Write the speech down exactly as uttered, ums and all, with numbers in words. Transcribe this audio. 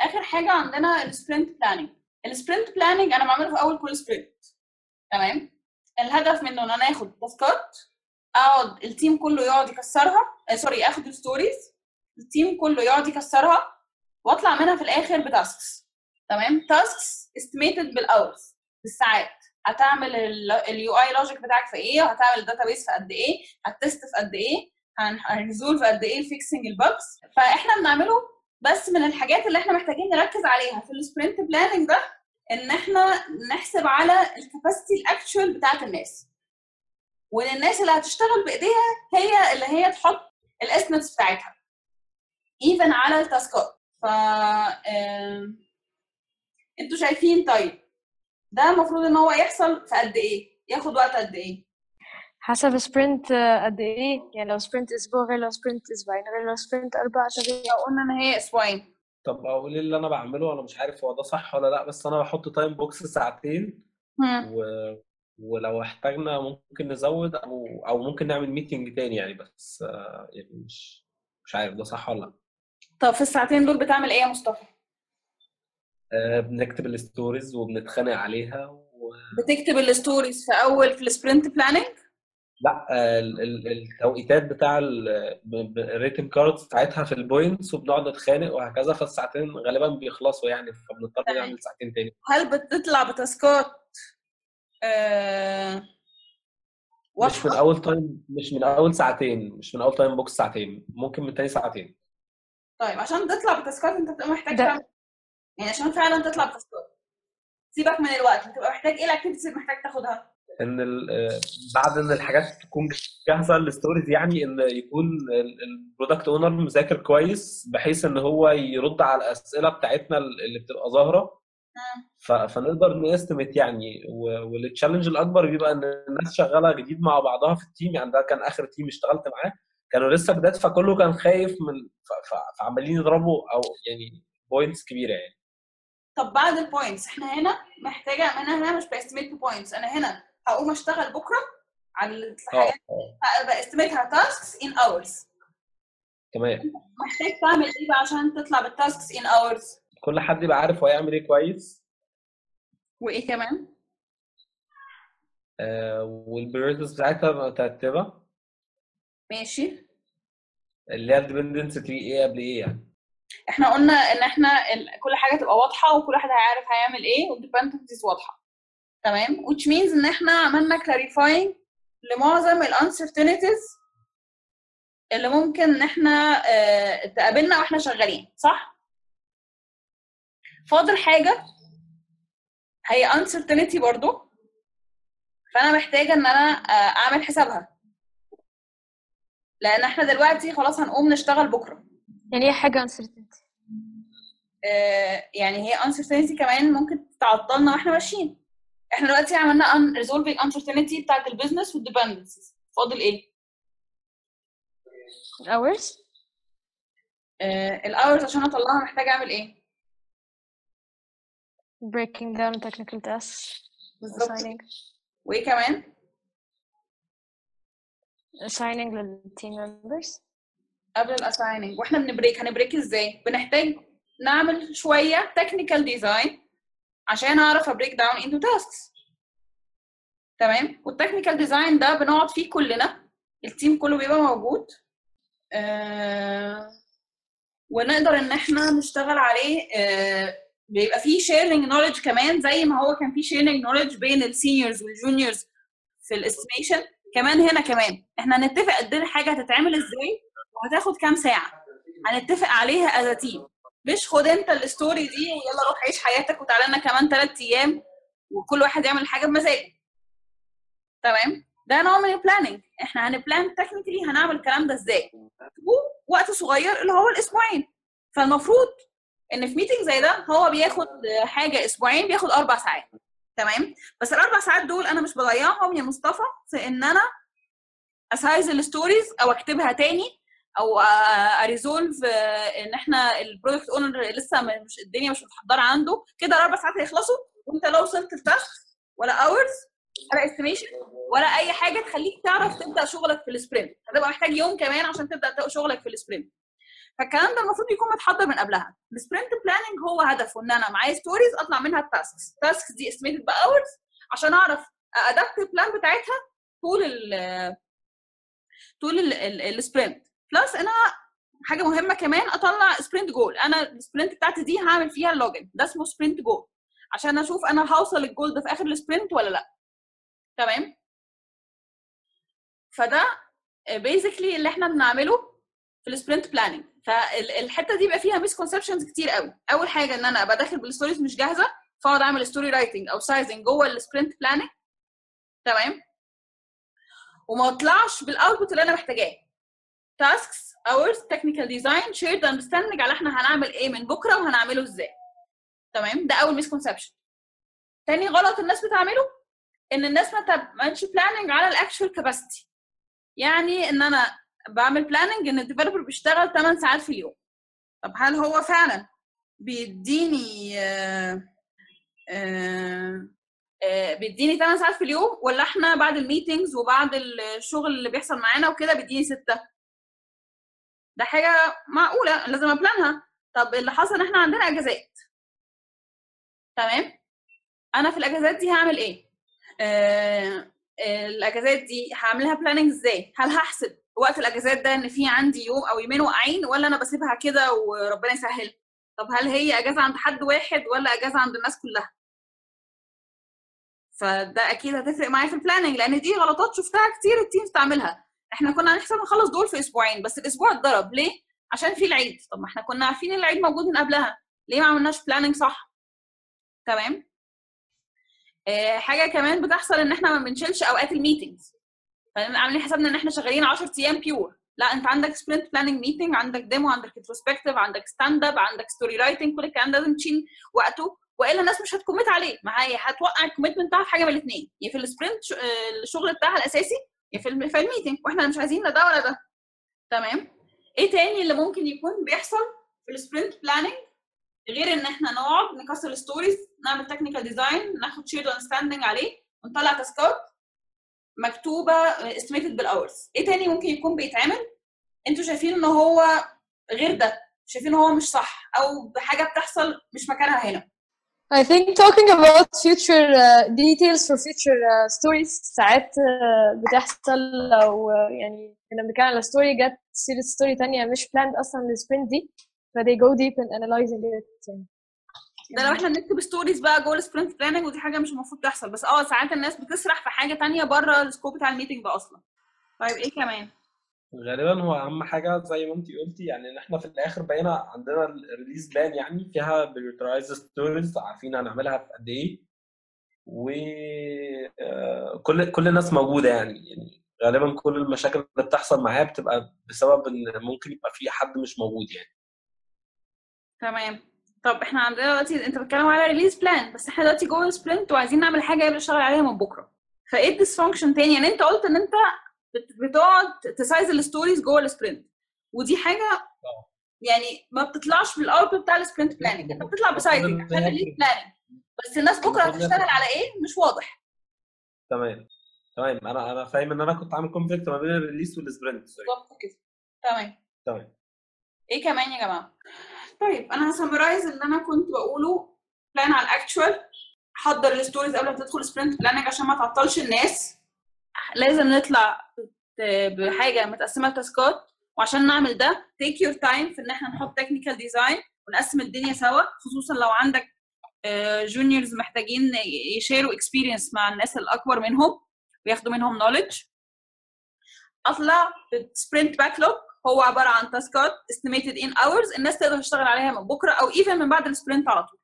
اخر حاجه عندنا السبرنت بلاننج. السبرنت بلاننج انا بعمله في اول كل سبرنت. تمام. الهدف منه ان انا اخد تاسكات، اقعد التيم كله يقعد يكسرها، آه سوري اخد الستوريز، التيم كله يقعد يكسرها واطلع منها في الاخر بتاسكس. تمام. تاسكس استيميتد بالاورز، بالساعات. هتعمل اليو اي لوجيك بتاعك في ايه، وهتعمل الداتابيس في قد ايه، هتست في قد ايه، هنريزولف قد ايه الفيكسنج البجز. فاحنا بنعمله، بس من الحاجات اللي احنا محتاجين نركز عليها في السبرنت بلاننج ده ان احنا نحسب على الكاباسيتي الاكتشوال بتاعت الناس، وان الناس اللي هتشتغل بايديها هي اللي هي تحط الاستيميتس بتاعتها ايفن على التاسكات. ف انتوا شايفين طيب ده المفروض ان هو يحصل في قد ايه، ياخد وقت قد ايه؟ حسب سبرنت قد ايه، يعني لو سبرنت اسبوع غير لو سبرنت اسبوعين غير لو سبرنت اربع اسابيع. لو قلنا ان هي اسبوعين. طب اقول اللي انا بعمله، انا مش عارف هو ده صح ولا لا، بس انا بحط تايم بوكس ساعتين و... ولو احتاجنا ممكن نزود او او ممكن نعمل ميتنج تاني يعني، بس آه، يعني مش مش عارف ده صح ولا لا. طب في الساعتين دول بتعمل ايه يا مصطفى؟ آه، بنكتب الستوريز وبنتخانق عليها و... بتكتب الستوريز في اول في السبرنت بلاننج؟ لا، آه، ال- ال- التوقيتات بتاع الريتن كاردز بتاعتها في البوينتس، وبنقعد نتخانق وهكذا، فالساعتين غالبا بيخلصوا يعني، فبنضطر نعمل ساعتين تاني. هل بتطلع بتاسكات آه... مش من اول تايم مش من اول ساعتين مش من اول تايم بوكس ساعتين، ممكن من تاني ساعتين. طيب عشان تطلع بتاسكات انت بتبقى محتاج ده. تعمل، يعني عشان فعلا تطلع بتاسكات سيبك من الوقت، بتبقى محتاج ايه الاكتيفيتيز اللي محتاج تاخدها؟ ان ال- آه، بعد ان الحاجات تكون جاهزه للستوريز، يعني ان يكون البرودكت اونر مذاكر كويس بحيث ان هو يرد على الاسئله بتاعتنا اللي بتبقى ظاهره، ف- فنقدر نستمت يعني. والتشالنج الاكبر بيبقى ان الناس شغاله جديد مع بعضها في التيم، يعني ده كان اخر تيم اشتغلت معاه، كانوا لسه جداد، فكله كان خايف من ف- ف- فعمالين يضربوا او يعني بوينتس كبيره يعني. طب بعد البوينتس احنا هنا محتاجه، انا هنا مش باستيميت بوينتس، انا هنا هقوم اشتغل بكره على الحاجات اه باستيميتها تاسكس ان اورز. تمام. محتاج تعمل ايه بقى عشان تطلع بالتاسكس ان اورز؟ كل حد يبقى عارف هو يعمل ايه كويس، وايه كمان؟ آه والبريورتيز بتاعتها مترتبه، ماشي. اللي هي الديبندنس تري ايه قبل ايه يعني. احنا قلنا ان احنا ال... كل حاجه تبقى واضحه وكل واحد هيعرف هيعمل ايه والديبندنسز واضحه. تمام. which means ان احنا عملنا clarifying لمعظم الانسرتينيتيز اللي ممكن ان احنا اه تقابلنا واحنا شغالين، صح؟ فاضل حاجه هي uncertainty برضو، فانا محتاجه ان انا اه اعمل حسابها، لان احنا دلوقتي خلاص هنقوم نشتغل بكره. يعني ايه حاجه uncertainty؟ اه يعني هي uncertainty كمان ممكن تعطلنا واحنا ماشيين. احنا دلوقتي عملنا un resolving uncertainty بتاعت البيزنس والديبندنسز، فاضل ايه؟ hours. آه الاورز عشان اطلعها محتاجه اعمل ايه؟ breaking down technical tasks. بالظبط. assigning وايه كمان؟ assigning للteam members. قبل الاسايننج واحنا بنبريك، هنبريك ازاي؟ بنحتاج نعمل شويه تكنيكال ديزاين عشان اعرف ابريك داون انتو تاسكس. تمام. والتكنيكال ديزاين ده بنقعد فيه كلنا، التيم كله بيبقى موجود، آه ونقدر ان احنا نشتغل عليه. آه بيبقى فيه شيرنج نوليدج كمان، زي ما هو كان فيه شيرنج نوليدج بين السينيورز والجونيورز في الاستيميشن. كمان هنا كمان احنا هنتفق قد ايه الحاجه هتتعمل ازاي وهتاخد كام ساعه، هنتفق عليها از تيم. مش خد انت الستوري دي ويلا روح عيش حياتك وتعالى لنا كمان ثلاث ايام وكل واحد يعمل حاجه بمزاجه. تمام. ده نوع من البلاننج. احنا هنبلان تكنيكلي هنعمل الكلام ده ازاي، وقت صغير اللي هو الاسبوعين. فالمفروض ان في ميتنج زي ده هو بياخد حاجه اسبوعين بياخد اربع ساعات. تمام. بس الاربع ساعات دول انا مش بضيعهم يا مصطفى في ان انا اسايز الستوريز او اكتبها تاني او اريزولف ان احنا البرودكت اونر لسه مش الدنيا مش متحضره عنده كده. الاربع ساعات هيخلصوا وانت لو وصلت لتاسك ولا اورز ولا استيميشن ولا اي حاجه تخليك تعرف تبدا شغلك في السبرنت. هتبقى محتاج يوم كمان عشان تبدا شغلك في السبرنت. فالكلام ده المفروض يكون متحضر من قبلها. السبرنت بلاننج هو هدفه ان انا معايا ستوريز اطلع منها التاسكس، التاسكس دي استيميتد باورز عشان اعرف ادابت البلان بتاعتها طول ال طول السبرنت. بلس انا حاجه مهمه كمان اطلع سبرنت جول. انا السبرنت بتاعتي دي هعمل فيها اللوجن، ده اسمه سبرنت جول، عشان اشوف انا هوصل للجول ده في اخر السبرنت ولا لا. تمام. فده بيزيكلي اللي احنا بنعمله في السبرنت بلاننج. فالحته دي بقى فيها مسكونسبشنز كتير قوي. اول حاجه ان انا ابقى داخل بالستوريز مش جاهزه، فاقعد اعمل ستوري رايتنج او سايزنج جوه السبرنت بلاننج. تمام. وما اطلعش بالاوتبوت اللي انا محتاجاه. تاسكس، اورز، تكنيكال ديزاين، شيرد اندرستاندنج على احنا هنعمل ايه من بكره وهنعمله ازاي. تمام. ده اول مسكونسبشن. تاني غلط الناس بتعمله ان الناس ما تعملش بلاننج على الاكشوال كاباسيتي. يعني ان انا بعمل بلاننج ان الديفلوبر بيشتغل ثمان ساعات في اليوم. طب هل هو فعلا بيديني آآ آآ بيديني ثمان ساعات في اليوم، ولا احنا بعد الميتينجز وبعد الشغل اللي بيحصل معانا وكده بيديني ستة؟ ده حاجه معقوله لازم ابلانها. طب اللي حصل احنا عندنا اجازات. تمام. انا في الاجازات دي هعمل ايه؟ آه الاجازات دي هعملها بلاننج ازاي؟ هل هحسب وقت الاجازات ده ان في عندي يوم او يومين واقعين، ولا انا بسيبها كده وربنا يسهل؟ طب هل هي اجازه عند حد واحد ولا اجازه عند الناس كلها؟ فده اكيد هتفرق معايا في البلاننج، لان دي غلطات شفتها كتير التيمز بتعملها. احنا كنا هنحسب نخلص دول في اسبوعين، بس الاسبوع اتضرب ليه؟ عشان في العيد. طب ما احنا كنا عارفين ان العيد موجود من قبلها، ليه ما عملناش بلاننج صح؟ تمام. آه حاجه كمان بتحصل ان احنا ما بنشيلش اوقات الميتنجز. فعاملين حسابنا ان احنا شغالين عشرة ايام بيور. لا، انت عندك سبرنت بلاننج ميتنج، عندك ديمو، عندك ريتروسبكتيف، عندك ستاند اب، عندك ستوري رايتنج. كل الكلام ده لازم تشيل وقته، والا الناس مش هتكوميت عليه. ما هي هتوقع الكوميتمنت بتاعها في حاجه من الاثنين، يا في السبرنت الشغل بتاعها الاساسي، يا في الميتنج، واحنا مش عايزين لا ده ولا ده. تمام. ايه تاني اللي ممكن يكون بيحصل في السبرنت بلاننج غير ان احنا نقعد نكسر ستوريز، نعمل تكنيكال ديزاين، ناخد شيرد اندرستاندنج عليه، ونطلع تاسكات مكتوبه استيميتد بالاورز؟ ايه تاني ممكن يكون بيتعمل انتوا شايفين ان هو غير ده، شايفين هو مش صح، او بحاجه بتحصل مش مكانها هنا؟ I think talking about future uh, details for future uh, stories ساعات uh, بتحصل لو uh, يعني كنا بنتكلم على ستوري جت سيرة ستوري تانية مش planned اصلا للسبرنت دي، ف they go deep in analyzing it يعني. ده لو احنا بنكتب ستوريز بقى جوه السبرنت بلاننج، ودي حاجه مش المفروض تحصل. بس اه ساعات الناس بتسرح في حاجه تانية بره السكوب بتاع الميتنج ده اصلا. طيب ايه كمان؟ غالبا هو اهم حاجه زي ما انت قلتي، يعني ان احنا في الاخر بقينا عندنا الريليز بلان يعني فيها بريورتايز ستوريز، عارفين هنعملها في قد ايه، وكل كل الناس موجوده. يعني يعني غالبا كل المشاكل اللي بتحصل معايا بتبقى بسبب ان ممكن يبقى في حد مش موجود يعني. تمام. طب احنا عندنا دلوقتي انت بتتكلم على ريليز بلان، بس احنا دلوقتي جوه السبرنت وعايزين نعمل حاجه بنشتغل عليها من بكره. فايه الديسفانكشن تاني؟ يعني انت قلت ان انت بتقعد تسايز الستوريز جوه السبرنت، ودي حاجه يعني ما بتطلعش بالاوتبوت بتاع السبرنت بلاننج. انت بتطلع بسايزنج عشان ريليز بلاننج، بس الناس بكره هتشتغل على ايه مش واضح. تمام تمام انا انا فاهم ان انا كنت عامل كونفليكت ما بين الريليس والسبرنت. بالظبط كده. تمام تمام. ايه كمان يا جماعه؟ طيب انا هسمرايز اللي انا كنت بقوله. بلان على الاكتوال، حضر الستوريز قبل ما تدخل سبرنت بلاننج عشان ما تعطلش الناس. لازم نطلع بحاجه متقسمه لتاسكات، وعشان نعمل ده تيك يور تايم في ان احنا نحط تكنيكال ديزاين ونقسم الدنيا سوا، خصوصا لو عندك جونيورز محتاجين يشيروا اكسبيرينس مع الناس الاكبر منهم وياخدوا منهم نوليدج. اطلع بالسبرنت باكلوج، هو عباره عن تاسكات estimated in hours الناس تقدر تشتغل عليها من بكره او ايفن من بعد السبرنت على طول.